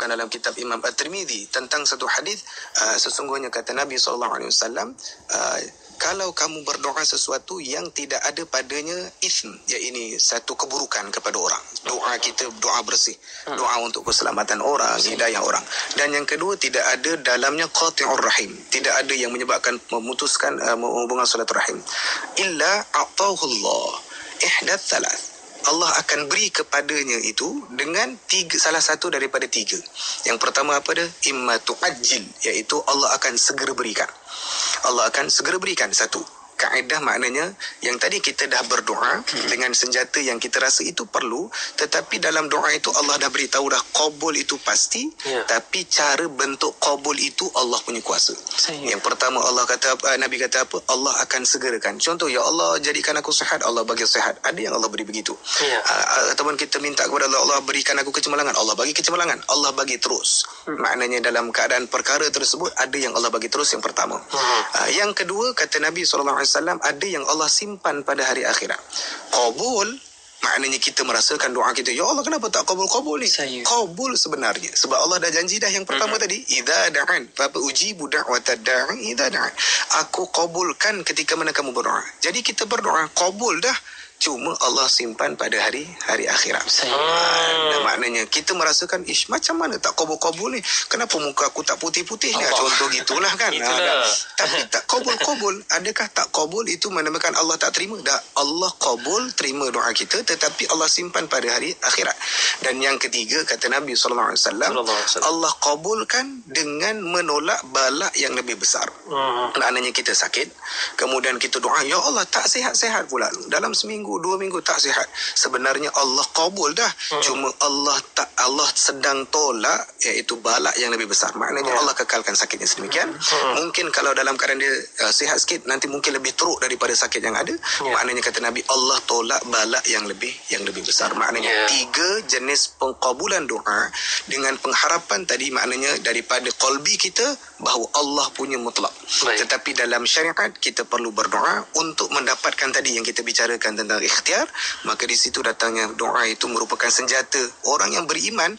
dalam kitab Imam At-Tirmidzi tentang satu hadis, sesungguhnya kata Nabi SAW, kalau kamu berdoa sesuatu yang tidak ada padanya ism, iaitu satu keburukan kepada orang, doa kita doa bersih, doa untuk keselamatan orang, hidayah orang. Dan yang kedua, tidak ada dalamnya qati'ur rahim, tidak ada yang menyebabkan memutuskan hubungan silaturahim, illa a'tahullah ihdath thalath, Allah akan beri kepadanya itu dengan salah satu daripada tiga. Yang pertama apa dia? Imma tu'ajjil, iaitu Allah akan segera berikan. Allah akan segera berikan satu. Kaedah maknanya yang tadi kita dah berdoa dengan senjata yang kita rasa itu perlu, tetapi dalam doa itu Allah dah beritahu dah qabul itu pasti, tapi cara bentuk qabul itu Allah punya kuasa. Yang pertama Allah kata Nabi kata apa? Allah akan segerakan. Contoh, ya Allah jadikan aku sihat, Allah bagi sihat. Ada yang Allah beri begitu. Ataupun kita minta kepada Allah, Allah berikan aku kecemerlangan, Allah bagi kecemerlangan, Allah bagi terus. Maknanya dalam keadaan perkara tersebut ada yang Allah bagi terus, yang pertama. Yang kedua, kata Nabi SAW, ada yang Allah simpan pada hari akhirat. Qabul maknanya kita merasakan doa kita, ya Allah kenapa tak qabul ni? Qabul sebenarnya sebab Allah dah janji dah yang pertama tadi, idza da'an fa ujibu da'watad da'i idza da'an. Aku qabulkan ketika mana kamu berdoa. Jadi kita berdoa qabul dah, cuma Allah simpan pada hari akhirat. Maknanya kita merasakan, macam mana tak qabul ni? Kenapa muka aku tak putih-putih ni? Contoh gitulah kan. Tapi tak qabul. Adakah tak qabul itu menamakan Allah tak terima? Dah, Allah qabul, terima doa kita, tetapi Allah simpan pada hari akhirat. Dan yang ketiga, kata Nabi SAW, Allah qabulkan dengan menolak balak yang lebih besar. Maknanya kita sakit, kemudian kita doa, ya Allah tak sihat-sihat pula, dalam seminggu 2 minggu tak sihat. Sebenarnya Allah qabul dah, cuma Allah sedang tolak, iaitu balak yang lebih besar. Maknanya Allah kekalkan sakitnya sedemikian. Mungkin kalau dalam keadaan dia sihat sikit, nanti mungkin lebih teruk daripada sakit yang ada. Maknanya kata Nabi, Allah tolak balak yang lebih besar. Maknanya 3 jenis pengkabulan doa dengan pengharapan tadi, maknanya daripada qalbi kita bahawa Allah punya mutlak. Tetapi dalam syariat kita perlu berdoa untuk mendapatkan tadi yang kita bicarakan tentang ikhtiar. Maka di situ datangnya doa itu merupakan senjata orang yang beriman.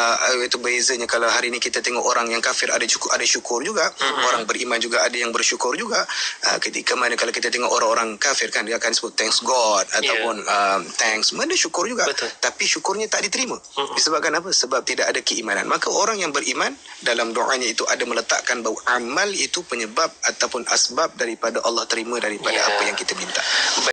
Itu bezanya kalau hari ini kita tengok orang yang kafir ada syukur juga, orang beriman juga ada yang bersyukur juga. Ketika mana kalau kita tengok orang-orang kafir kan, dia akan sebut thanks God ataupun thanks, mana syukur juga. Tapi syukurnya tak diterima. Disebabkan apa? Sebab tidak ada keimanan. Maka orang yang beriman dalam doanya itu ada meletakkan bahawa amal itu penyebab ataupun asbab daripada Allah terima daripada apa yang kita minta.